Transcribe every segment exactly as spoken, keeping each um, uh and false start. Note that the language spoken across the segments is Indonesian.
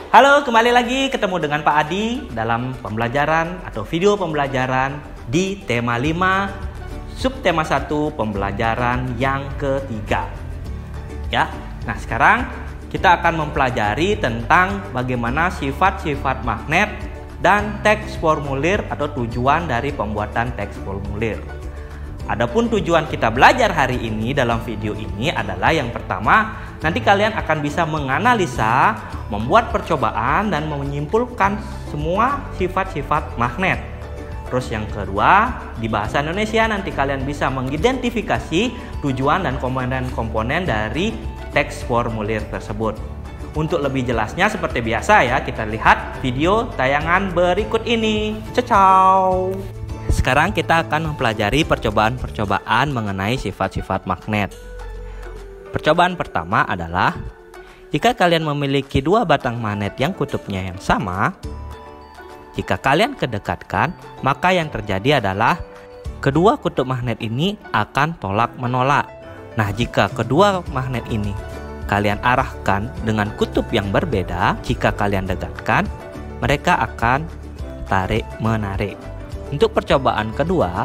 Halo, kembali lagi ketemu dengan Pak Adi dalam pembelajaran atau video pembelajaran di tema lima, subtema satu, pembelajaran yang ketiga. Ya. Nah, sekarang kita akan mempelajari tentang bagaimana sifat-sifat magnet dan teks formulir atau tujuan dari pembuatan teks formulir. Adapun tujuan kita belajar hari ini dalam video ini adalah yang pertama, nanti kalian akan bisa menganalisa, membuat percobaan dan menyimpulkan semua sifat-sifat magnet. Terus yang kedua, di bahasa Indonesia nanti kalian bisa mengidentifikasi tujuan dan komponen-komponen dari teks formulir tersebut. Untuk lebih jelasnya seperti biasa ya, kita lihat video tayangan berikut ini. Ciao. Sekarang kita akan mempelajari percobaan-percobaan mengenai sifat-sifat magnet. Percobaan pertama adalah jika kalian memiliki dua batang magnet yang kutubnya yang sama, jika kalian kedekatkan, maka yang terjadi adalah kedua kutub magnet ini akan tolak-menolak. Nah, jika kedua magnet ini kalian arahkan dengan kutub yang berbeda, jika kalian dekatkan, mereka akan tarik-menarik. Untuk percobaan kedua,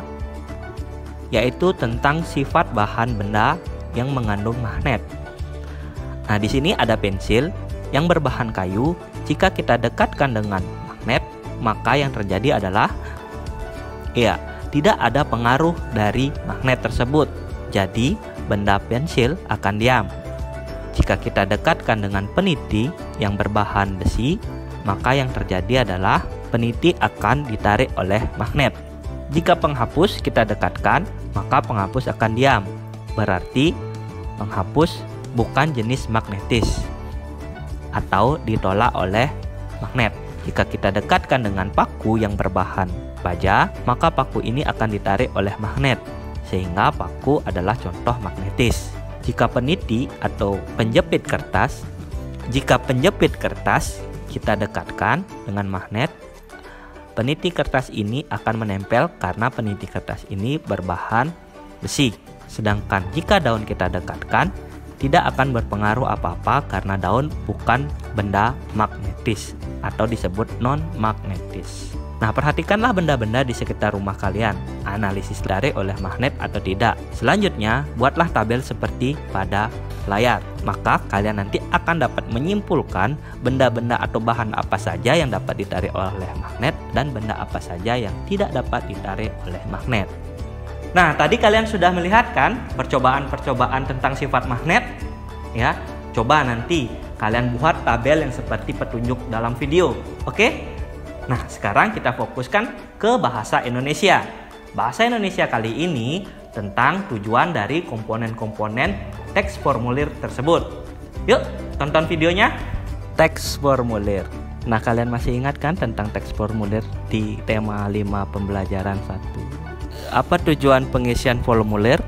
yaitu tentang sifat bahan benda yang mengandung magnet. Nah, di sini ada pensil yang berbahan kayu. Jika kita dekatkan dengan magnet, maka yang terjadi adalah ya, tidak ada pengaruh dari magnet tersebut. Jadi, benda pensil akan diam. Jika kita dekatkan dengan peniti yang berbahan besi, maka yang terjadi adalah peniti akan ditarik oleh magnet. Jika penghapus kita dekatkan, maka penghapus akan diam. Berarti penghapus bukan jenis magnetis atau ditolak oleh magnet. Jika kita dekatkan dengan paku yang berbahan baja, maka paku ini akan ditarik oleh magnet, sehingga paku adalah contoh magnetis. Jika peniti atau penjepit kertas, jika penjepit kertas kita dekatkan dengan magnet, peniti kertas ini akan menempel karena peniti kertas ini berbahan besi. Sedangkan jika daun kita dekatkan, tidak akan berpengaruh apa-apa karena daun bukan benda magnetis atau disebut non-magnetis. Nah, perhatikanlah benda-benda di sekitar rumah kalian. Analisis ditarik oleh magnet atau tidak. Selanjutnya, buatlah tabel seperti pada layar. Maka kalian nanti akan dapat menyimpulkan benda-benda atau bahan apa saja yang dapat ditarik oleh magnet dan benda apa saja yang tidak dapat ditarik oleh magnet. Nah, tadi kalian sudah melihat kan percobaan-percobaan tentang sifat magnet? Ya, coba nanti kalian buat tabel yang seperti petunjuk dalam video. Oke? Nah, sekarang kita fokuskan ke bahasa Indonesia. Bahasa Indonesia kali ini tentang tujuan dari komponen-komponen teks formulir tersebut. Yuk, tonton videonya. Teks formulir. Nah, kalian masih ingat kan tentang teks formulir di tema lima pembelajaran satu? Apa tujuan pengisian formulir?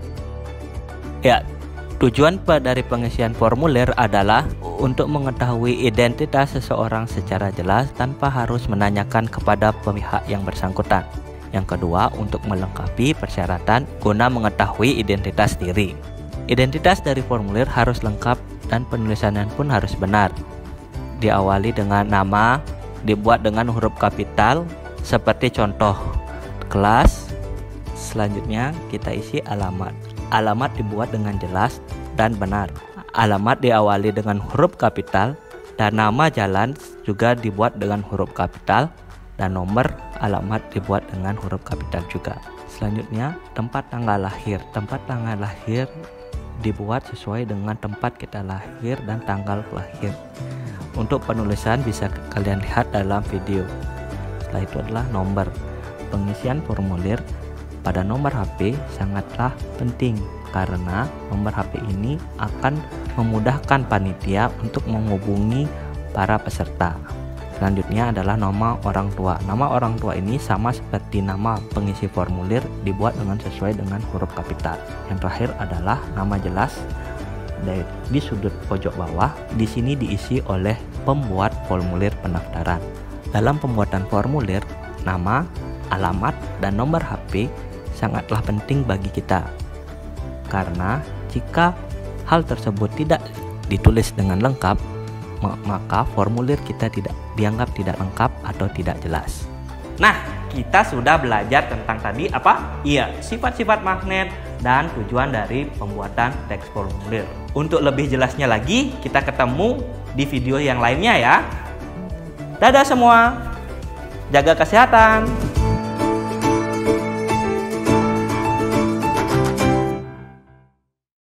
Ya, tujuan dari pengisian formulir adalah untuk mengetahui identitas seseorang secara jelas tanpa harus menanyakan kepada pihak yang bersangkutan. Yang kedua, untuk melengkapi persyaratan guna mengetahui identitas diri. Identitas dari formulir harus lengkap dan penulisannya pun harus benar. Diawali dengan nama, dibuat dengan huruf kapital seperti contoh kelas. Selanjutnya kita isi alamat. Alamat dibuat dengan jelas dan benar. Alamat diawali dengan huruf kapital dan nama jalan juga dibuat dengan huruf kapital dan nomor alamat dibuat dengan huruf kapital juga. Selanjutnya, tempat tanggal lahir. Tempat tanggal lahir dibuat sesuai dengan tempat kita lahir dan tanggal lahir. Untuk penulisan bisa kalian lihat dalam video. Setelah itu adalah nomor. Pengisian formulir pada nomor H P sangatlah penting karena nomor H P ini akan memudahkan panitia untuk menghubungi para peserta. Selanjutnya adalah nama orang tua. Nama orang tua ini sama seperti nama pengisi formulir, dibuat dengan sesuai dengan huruf kapital. Yang terakhir adalah nama jelas. Di sudut pojok bawah, di sini diisi oleh pembuat formulir pendaftaran. Dalam pembuatan formulir, nama, alamat, dan nomor H P sangatlah penting bagi kita. Karena jika hal tersebut tidak ditulis dengan lengkap, maka formulir kita tidak dianggap tidak lengkap atau tidak jelas. Nah, kita sudah belajar tentang tadi apa? Iya, sifat-sifat magnet dan tujuan dari pembuatan teks formulir. Untuk lebih jelasnya lagi, kita ketemu di video yang lainnya ya. Dadah semua, jaga kesehatan.